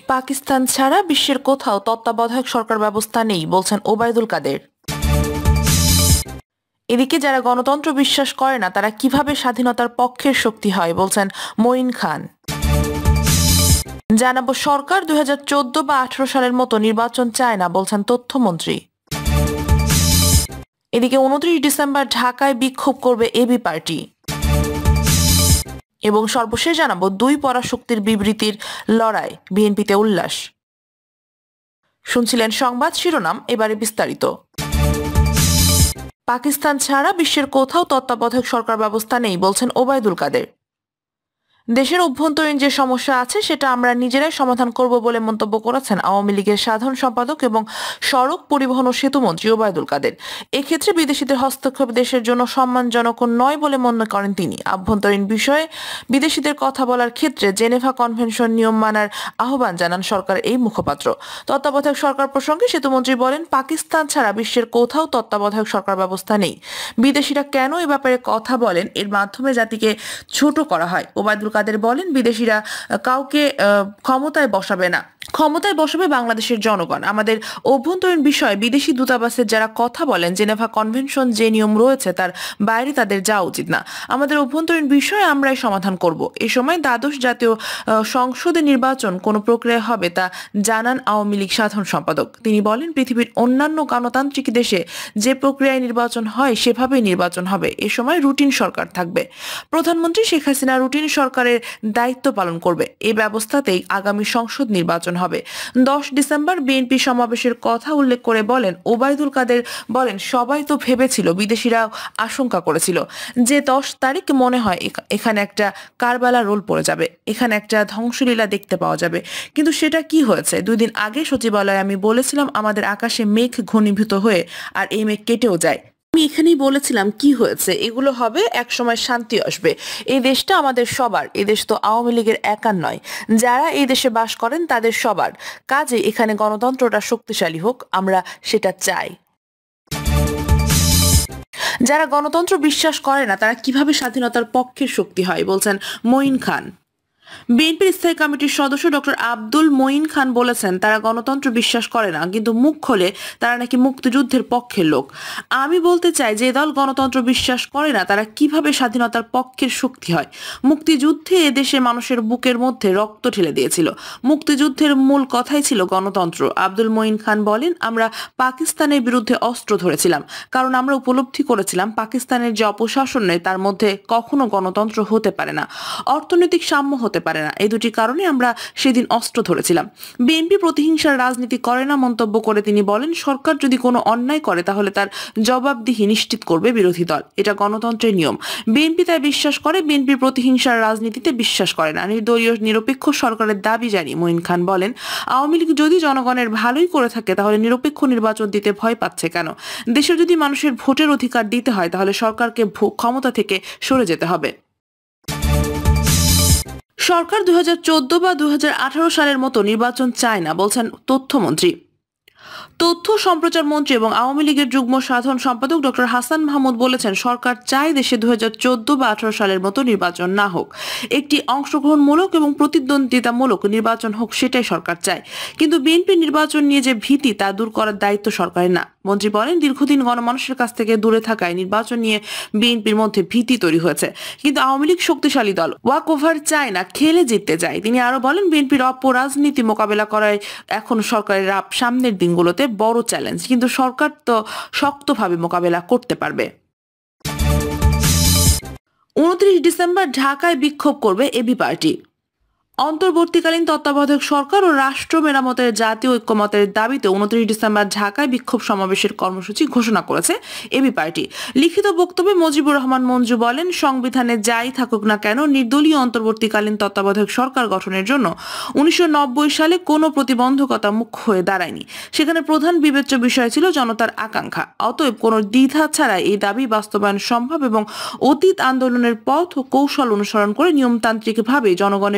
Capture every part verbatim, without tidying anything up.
পাকিস্তান ছাড়া বিশ্বের কোথাও তত্ত্বাবধায়ক সরকার ব্যবস্থা নেই বলছেন ওবায়দুল কাদের। এদিকে যারা গণতন্ত্র বিশ্বাস করে না তারা কিভাবে স্বাধীনতার পক্ষের শক্তি হয় বলছেন মঈন খান। জানাবো সরকার দুই হাজার চোদ্দ বা আঠারো সালের মতো নির্বাচন চায় না বলছেন তথ্যমন্ত্রী। এদিকে উনত্রিশ ডিসেম্বর ঢাকায় বিক্ষোভ করবে এবি পার্টি। এবং সর্বশেষ জানাবো দুই পরাশক্তির বিবৃতির লড়াই, বিএনপিতে উল্লাস। শুনছিলেন সংবাদ শিরোনাম, এবারে বিস্তারিত। পাকিস্তান ছাড়া বিশ্বের কোথাও তত্ত্বাবধায়ক সরকার ব্যবস্থা নেই বলছেন ওবায়দুল কাদের। দেশের অভ্যন্তরীণ যে সমস্যা আছে সেটা আমরা নিজেরাই সমাধান করব বলে মন্তব্য করেছেন আওয়ামী লীগের সাধারণ সম্পাদক এবং সড়ক পরিবহন ও সেতুমন্ত্রী ওবায়দুল কাদের। এক্ষেত্রে বিদেশিদের হস্তক্ষেপ দেশের জন্য সম্মানজনক নয় বলে মনে করেন তিনি। আভ্যন্তরীণ বিষয়ে বিদেশিদের কথা বলার ক্ষেত্রে জেনেভা কনভেনশন নিয়ম মানার আহ্বান জানান সরকার এই মুখপাত্র। তত্ত্বাবধায়ক সরকার প্রসঙ্গে সেতুমন্ত্রী বলেন, পাকিস্তান ছাড়া বিশ্বের কোথাও তত্ত্বাবধায়ক সরকার ব্যবস্থা নেই। বিদেশিরা কেন এ ব্যাপারে কথা বলেন, এর মাধ্যমে জাতিকে ছোট করা হয়। ওবায়দুল কাদের বলেন, বিদেশিরা কাউকে ক্ষমতায় বসাবে না, ক্ষমতায় বসাবে বাংলাদেশের জনগণ। আমাদের অভ্যন্তরীণ বিষয়ে বিদেশি দূতাবাসের যারা কথা বলেন, জেনেভা কনভেনশন যে নিয়ম রয়েছে তার বাইরে তাদের যাওয়া উচিত না। আমাদের অভ্যন্তরীণ বিষয়ে আমরাই সমাধান করব। এ সময় দ্বাদশ জাতীয় সংসদে নির্বাচন কোন প্রক্রিয়া হবে তা জানান আওয়ামী লীগ সাধারণ সম্পাদক। তিনি বলেন, পৃথিবীর অন্যান্য গণতান্ত্রিক দেশে যে প্রক্রিয়ায় নির্বাচন হয় সেভাবেই নির্বাচন হবে। এ সময় রুটিন সরকার থাকবে। প্রধানমন্ত্রী শেখ হাসিনা রুটিন সরকারের দায়িত্ব পালন করবে। এই ব্যবস্থাতেই আগামী সংসদ নির্বাচন হবে। দশ ডিসেম্বর বিএনপি সমাবেশের কথা উল্লেখ করে বলেন ওবায়দুল কাদের বলেন, সবাই তো ভেবেছিল, বিদেশিরা আশঙ্কা করেছিল যে দশ তারিখ মনে হয় এখানে একটা কারবালা রোল পড়ে যাবে, এখানে একটা ধ্বংসলীলা দেখতে পাওয়া যাবে। কিন্তু সেটা কি হয়েছে? দুই দিন আগে সচিবালয়ে আমি বলেছিলাম আমাদের আকাশে মেঘ ঘনীভূত হয়ে আর এই মেঘ কেটেও যায়। আমি এখানেই বলেছিলাম কি হয়েছে, এগুলো হবে, একসময় শান্তি আসবে। এই দেশটা আমাদের সবার, এই দেশ তো আওয়ামী লীগের একার নয়, যারা এই দেশে বাস করেন তাদের সবার। কাজে এখানে গণতন্ত্রটা শক্তিশালী হোক, আমরা সেটা চাই। যারা গণতন্ত্র বিশ্বাস করে না তারা কিভাবে স্বাধীনতার পক্ষের শক্তি হয় বলছেন মঈন খান। বিএনপির স্থায়ী কমিটির সদস্য ডক্টর আব্দুল মঈন খান বলেছেন, তারা গণতন্ত্র বিশ্বাস করে না, কিন্তু মুখ খোলে তারা নাকি মুক্তিযুদ্ধের পক্ষের লোক। আমি বলতে চাই, যে দল গণতন্ত্র বিশ্বাস করে না তারা কিভাবে স্বাধীনতার পক্ষের শক্তি হয়? মুক্তিযুদ্ধে এদেশে মানুষের বুকের মধ্যে রক্ত ঢেলে দিয়েছিল। মুক্তিযুদ্ধের মূল কথাই ছিল গণতন্ত্র। আব্দুল মঈন খান বলেন, আমরা পাকিস্তানের বিরুদ্ধে অস্ত্র ধরেছিলাম কারণ আমরা উপলব্ধি করেছিলাম পাকিস্তানের যে অপশাসন নেই তার মধ্যে কখনো গণতন্ত্র হতে পারে না, অর্থনৈতিক সাম্য হতে পারে না। এই দুটি কারণে আমরা সেদিন অস্ত্র ধরেছিলাম। বিএনপি প্রতিহিংসার রাজনীতি করে না মন্তব্য করে তিনি বলেন, সরকার যদি কোনো অন্যায় করে তাহলে তার জবাবদিহি নিশ্চিত করবে বিরোধী দল, এটা গণতন্ত্রের নিয়ম। বিএনপি তাই বিশ্বাস করে, বিএনপি প্রতিহিংসার রাজনীতিতে বিশ্বাস করে না। নির্দলীয় নিরপেক্ষ সরকারের দাবি জানিয়ে মঈন খান বলেন, আওয়ামী লীগ যদি জনগণের ভালোই করে থাকে তাহলে নিরপেক্ষ নির্বাচন দিতে ভয় পাচ্ছে কেন? দেশে যদি মানুষের ভোটের অধিকার দিতে হয় তাহলে সরকারকে ক্ষমতা থেকে সরে যেতে হবে। সরকার দুই হাজার চোদ্দ বা দুই হাজার আঠারো সালের মতো নির্বাচন চায় না বলছেন তথ্যমন্ত্রী। তথ্য সম্প্রচার মন্ত্রী এবং আওয়ামী লীগের যুগ্ম সাধারণ সম্পাদক ডক্টর হাসান মাহমুদ বলেছেন, সরকার চায় দেশে দুই হাজার চোদ্দ বা আঠারো সালের মতো নির্বাচন না হোক, একটি অংশগ্রহণমূলক এবং প্রতিদ্বন্দ্বিতামূলক নির্বাচন হোক, সেটাই সরকার চায়। কিন্তু বিএনপি নির্বাচন নিয়ে যে ভীতি তা দূর করার দায়িত্ব সরকারের না। মন্ত্রী বলেন, দীর্ঘদিন গণমানুষের কাছ থেকে দূরে থাকায় নির্বাচন নিয়ে বিএনপির মধ্যে ভীতি তৈরি হয়েছে। কিন্তু আওয়ামী লীগ শক্তিশালী দল, ওয়াক ওভার চায় না, খেলে জিততে চায়। তিনি আরো বলেন, বিএনপির অপরাজনীতি মোকাবেলা করায় এখন সরকারের সামনের দিনগুলোতে বড় চ্যালেঞ্জ, কিন্তু সরকার তো শক্তভাবে মোকাবেলা করতে পারবে। উনত্রিশ ডিসেম্বর ঢাকায় বিক্ষোভ করবে এবি পার্টি। অন্তর্বর্তীকালীন তত্ত্বাবধায়ক সরকার ও রাষ্ট্র মেরামতের জাতীয় ঐক্যমতের দাবিতে উনত্রিশ ডিসেম্বর ঢাকায় বিক্ষোভ সমাবেশের কর্মসূচি ঘোষণা করেছে এবি পার্টি। লিখিত বক্তব্যে মুজিবুর রহমান মঞ্জু বলেন, সংবিধানে যাই থাকুক না কেন নির্দলীয় অন্তর্বর্তীকালীন তত্ত্বাবধায়ক সরকার গঠনের জন্য উনিশশো নব্বই সালে কোনো প্রতিবন্ধকতা মুখ্য হয়ে দাঁড়ায়নি। সেখানে প্রধান বিবেচ্য বিষয় ছিল জনতার আকাঙ্ক্ষা। অতএব কোনো দ্বিধা ছাড়া এই দাবি বাস্তবায়ন সম্ভব এবং অতীত আন্দোলনের পথ ও কৌশল অনুসরণ করে নিয়মতান্ত্রিকভাবে জনগণের বিজয়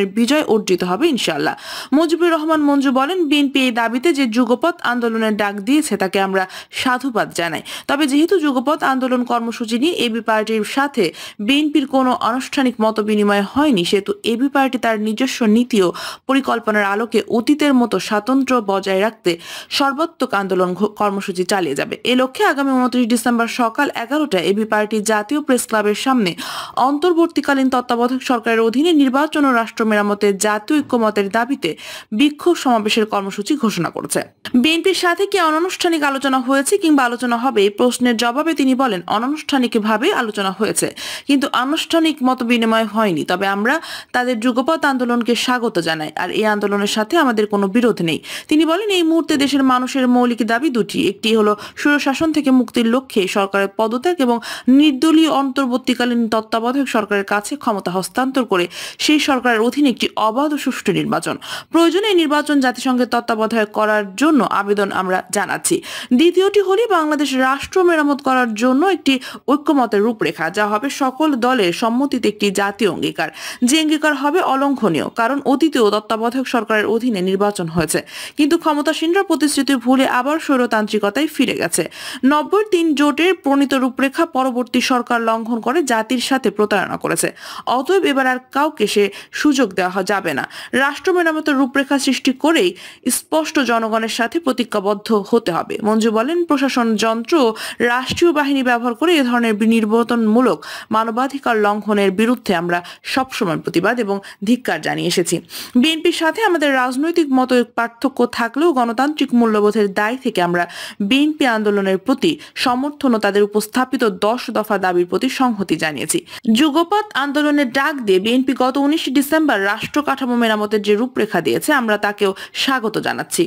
অর্জিত হবে ইনশাআল্লাহ। মুজিবুর রহমান মঞ্জু বলেন, বিএনপি এই দাবিতে যে যুগপৎ আন্দোলনের ডাক দিয়েছে তাকে আমরা সাধুবাদ জানাই। তবে যেহেতু যুগপৎ আন্দোলন কর্মসূচি নিয়ে এবি পার্টির সাথে বিএনপির কোনো আনুষ্ঠানিক মত বিনিময় হয়নি, সেহেতু এবি পার্টি তার নিজস্ব নীতি ও পরিকল্পনার আলোকে অতীতের মতো স্বাতন্ত্র্য বজায় রাখতে সর্বাত্মক আন্দোলন কর্মসূচি চালিয়ে যাবে। এ লক্ষ্যে আগামী উনত্রিশ ডিসেম্বর সকাল এগারোটায় এবি পার্টি জাতীয় প্রেস ক্লাবের সামনে অন্তর্বর্তীকালীন তত্ত্বাবধায়ক সরকারের অধীনে নির্বাচন ও রাষ্ট্র মেরামতের জাতীয় ঐক্যমতের দাবিতে বিক্ষোভ সমাবেশের কর্মসূচি ঘোষণা করেছে। বিএনপির সাথে কি অনানুষ্ঠানিক আলোচনা হয়েছে কিংবা আলোচনা হবে, এই প্রশ্নের জবাবে তিনি বলেন, অনানুষ্ঠানিকভাবে আলোচনা হয়েছে কিন্তু আনুষ্ঠানিক মত বিনিময় হয়নি। তবে আমরা তাদের যুগপৎ আন্দোলনকে স্বাগত জানাই, আর এই আন্দোলনের সাথে আমাদের কোনো বিরোধ নেই। তিনি বলেন, এই মুহূর্তে দেশের মানুষের মৌলিক দাবি দুটি, একটি হলো স্বৈরশাসন থেকে মুক্তির লক্ষ্যে সরকারের পদত্যাগ এবং নির্দলীয় অন্তর্বর্তীকালীন তত্ত্বাবধায়ক সরকারের কাছে ক্ষমতা হস্তান্তর করে সেই সরকারের অধীনে একটি অবাধ ও সুষ্ঠু নির্বাচন। প্রয়োজনে এই নির্বাচন জাতিসংঘের তত্ত্বাবধায়ক করার জন্য আবেদন আমরা জানাচ্ছি। দ্বিতীয়টি হলো বাংলাদেশ রাষ্ট্র মেরামত করার জন্য একটি ঐক্যমতের রূপরেখা, যা হবে সকল দলের সম্মতিতে একটি জাতীয় অঙ্গীকার, যে অঙ্গীকার হবে অলঙ্ঘনীয়। কারণ অতীতেও তত্ত্বাবধায়ক সরকারের অধীনে নির্বাচন হয়েছে, কিন্তু ক্ষমতাসীনরা প্রতিশ্রুতি ভুলে আবার স্বৈরতান্ত্রিকতায় ফিরে গেছে। নব্বই তিন জোটের প্রণীত রূপরেখা পরবর্তী সরকার লঙ্ঘন করে জাতির সাথে প্রতারণা করেছে। অতএব এবার আর কাউকে সে সুযোগ দেওয়া যাবে না। রাষ্ট্র মেরামতের রূপরেখা সৃষ্টি করেই স্পষ্ট জনগণের সাথে প্রতিজ্ঞাবদ্ধ হতে হবে। মঞ্জু বলেন, প্রশাসন যন্ত্র রাষ্ট্রীয় বাহিনী ব্যবহার করে এ ধরনের নির্যাতনমূলক মানবাধিকার লঙ্ঘনের বিরুদ্ধে আমরা সবসময় প্রতিবাদ এবং ধিক্কার জানিয়ে এসেছি। বিএনপির সাথে আমাদের রাজনৈতিক মত পার্থক্য থাকলেও গণতান্ত্রিক মূল্যবোধের দায় থেকে আমরা বিএনপি আন্দোলনের প্রতি সমর্থন ও তাদের উপস্থাপিত দশ দফা দাবির প্রতি সংহতি জানিয়েছি। যুগপৎ আন্দোলনের ডাক দিয়ে বিএনপি গত উনিশ ডিসেম্বর রাষ্ট্র কাঠামো মেরামতের যে রূপরেখা দিয়েছে আমরা তাকেও স্বাগত জানাচ্ছি।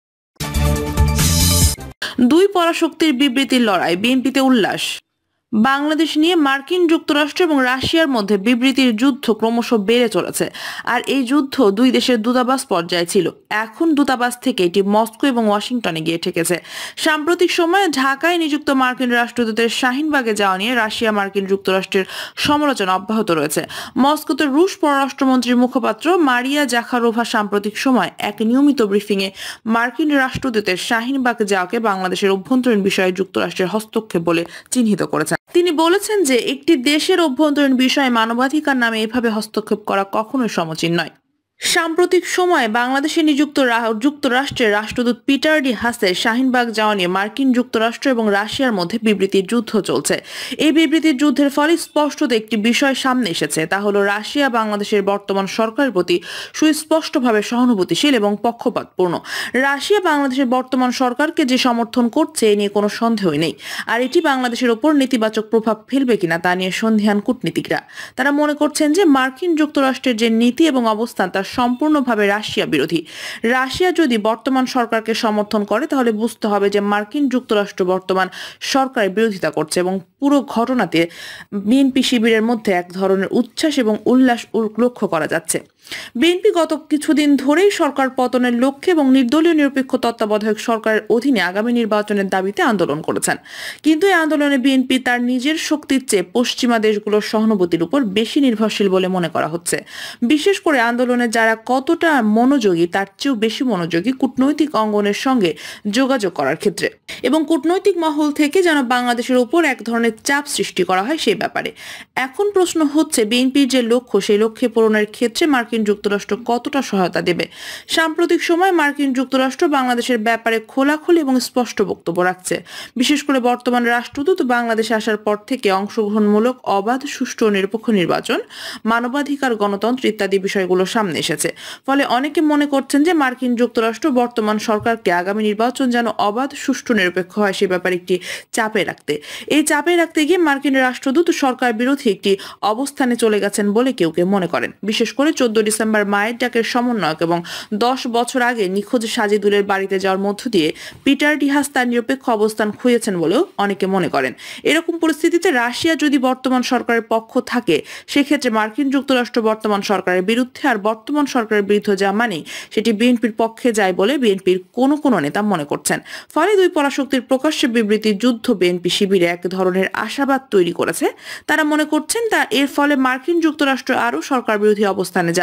দুই পরাশক্তির বিবৃতির লড়াই, বিএনপিতে উল্লাস। বাংলাদেশ নিয়ে মার্কিন যুক্তরাষ্ট্র এবং রাশিয়ার মধ্যে বিবৃতির যুদ্ধ ক্রমশ বেড়ে চলেছে, আর এই যুদ্ধ দুই দেশের দূতাবাস পর্যায়ে ছিল। এখন দূতাবাস থেকে এটি মস্কো এবং ওয়াশিংটনে গিয়ে ঠেকেছে। সাম্প্রতিক সময়ে ঢাকায় নিযুক্ত মার্কিন রাষ্ট্রদূতের শাহিনবাগে যাওয়া নিয়ে রাশিয়া মার্কিন যুক্তরাষ্ট্রের সমালোচনা অব্যাহত রয়েছে। মস্কোতে রুশ পররাষ্ট্রমন্ত্রীর মুখপাত্র মারিয়া জাখারোভা সাম্প্রতিক সময় এক নিয়মিত ব্রিফিংয়ে মার্কিন রাষ্ট্রদূতের শাহিনবাগে যাওয়াকে বাংলাদেশের অভ্যন্তরীণ বিষয়ে যুক্তরাষ্ট্রের হস্তক্ষেপ বলে চিহ্নিত করেছেন। তিনি বলেছেন যে একটি দেশের অভ্যন্তরীণ বিষয়ে মানবাধিকার নামে এভাবে হস্তক্ষেপ করা কখনোই সমীচীন নয়। সাম্প্রতিক সময়ে বাংলাদেশে নিযুক্ত যুক্তরাষ্ট্রের রাষ্ট্রদূত পিটার ডি হাসের শাহিনবাগ যাওয়া নিয়ে মার্কিন যুক্তরাষ্ট্র এবং রাশিয়ার মধ্যে বিবৃতির যুদ্ধ চলছে। এই বিবৃতির যুদ্ধের ফলে স্পষ্টত একটি বিষয় সামনে এসেছে, তা হলো রাশিয়া বাংলাদেশের বর্তমান সরকারের প্রতি সুস্পষ্টভাবে সহানুভূতিশীল এবং পক্ষপাতপূর্ণ। রাশিয়া বাংলাদেশের বর্তমান সরকারকে যে সমর্থন করছে এ নিয়ে কোনো সন্দেহই নেই, আর এটি বাংলাদেশের ওপর নেতিবাচক প্রভাব ফেলবে কিনা তা নিয়ে সন্দিহান কূটনীতিকরা। তারা মনে করছেন যে মার্কিন যুক্তরাষ্ট্রের যে নীতি এবং অবস্থান তা সম্পূর্ণভাবে রাশিয়া বিরোধী। রাশিয়া যদি বর্তমান সরকারকে সমর্থন করে তাহলে বুঝতে হবে যে মার্কিন যুক্তরাষ্ট্র বর্তমান সরকারের বিরোধিতা করছে, এবং পুরো ঘটনাতে বিএনপি শিবিরের মধ্যে এক ধরনের উচ্ছ্বাস এবং উল্লাস লক্ষ্য করা যাচ্ছে। বিএনপি গত কিছুদিন ধরেই সরকার পতনের লক্ষ্যে এবং নির্দলীয় নিরপেক্ষ তত্ত্বাবধায়ক সরকারের অধীনে আগামী নির্বাচনের দাবিতে আন্দোলন করেছেন, কিন্তু এই আন্দোলনে বিএনপি তার নিজের শক্তির চেয়ে পশ্চিমা দেশগুলোর সহানুভূতির উপর বেশি নির্ভরশীল বলে মনে করা হচ্ছে। বিশেষ করে আন্দোলনে যারা কতটা মনোযোগী তার চেয়েও বেশি মনোযোগী কূটনৈতিক অঙ্গনের সঙ্গে যোগাযোগ করার ক্ষেত্রে, এবং কূটনৈতিক মহল থেকে যেন বাংলাদেশের উপর এক ধরনের চাপ সৃষ্টি করা হয় সেই ব্যাপারে। এখন প্রশ্ন হচ্ছে, বিএনপির যে লক্ষ্য সেই লক্ষ্যে পূরণের ক্ষেত্রে মার্কিন যুক্তরাষ্ট্র কতটা সহায়তা দেবে। সাম্প্রতিক সময় মার্কিন যুক্তরাষ্ট্র বাংলাদেশের ব্যাপারে খোলাখুলি এবং স্পষ্ট বক্তব্য রাখছে। বিশেষ করে বর্তমান রাষ্ট্রদূত বাংলাদেশে আসার পর থেকে অংশগ্রহণমূলক, অবাধ, সুষ্ঠু ও নিরপেক্ষ নির্বাচন, মানবাধিকার, গণতন্ত্র ইত্যাদি বিষয়গুলো সামনে এসেছে। ফলে অনেকে মনে করছেন যে মার্কিন যুক্তরাষ্ট্র বর্তমান সরকারকে আগামী নির্বাচন যেন অবাধ, সুষ্ঠু, নিরপেক্ষ হয় সে ব্যাপারে একটি চাপে রাখতে এই চাপে রাখতে গিয়ে মার্কিন রাষ্ট্রদূত সরকার বিরোধী একটি অবস্থানে চলে গেছেন বলে কেউ কেউ মনে করেন। বিশেষ করে চোদ্দ ডিসেম্বর মায়ের ডাকের সমন্বয়ক এবং দশ বছর আগে নিখোঁজ সাজিদুলের বাড়িতে যাওয়ার মধ্য দিয়ে পিটার ডি হাস তার নিরপেক্ষ অবস্থান খুঁজেছেন বলেও অনেকে মনে করেন। এরকম পরিস্থিতিতে রাশিয়া যদি বর্তমান সরকারের পক্ষ থাকে সেক্ষেত্রে মার্কিন যুক্তরাষ্ট্র বর্তমান সরকারের বিরুদ্ধে, আর বর্তমান সরকারের বিরুদ্ধে যা মানে সেটি বিএনপির পক্ষে যায় বলে বিএনপির কোনো কোনো নেতা মনে করছেন। ফলে দুই পরাশক্তির প্রকাশ্যে বিবৃতি যুদ্ধ বিএনপি শিবিরে এক ধরনের আশাবাদ তৈরি করেছে। তারা মনে করছেন তা এর ফলে মার্কিন যুক্তরাষ্ট্র আরও সরকার বিরোধী অবস্থানে যাবে।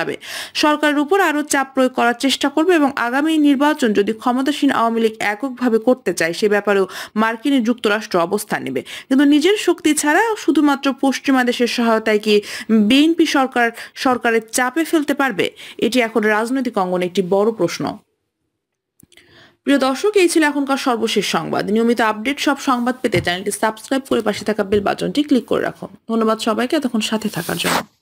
যাবে। সরকারের উপর আরো চাপ প্রয়োগ করার চেষ্টা করবে এবং আগামী নির্বাচন যদি ক্ষমতাসীন আওয়ামী লীগ এককভাবে করতে চায় সে ব্যাপারেও মার্কিন যুক্তরাষ্ট্র অবস্থান নেবে। কিন্তু নিজের শক্তি ছাড়া শুধুমাত্র পশ্চিমা দেশের সহায়তায় কি বিএনপি সরকার সরকারের চাপে ফেলতে পারবে? এটি এখন রাজনৈতিক অঙ্গনে একটি বড় প্রশ্ন। প্রিয় দর্শক, এই ছিল এখনকার সর্বশেষ সংবাদ। নিয়মিত আপডেট সব সংবাদ পেতে চ্যানেলটি সাবস্ক্রাইব করে পাশে থাকা বেল বাটনটি ক্লিক করে রাখুন। ধন্যবাদ সবাইকে এতক্ষণ সাথে থাকার জন্য।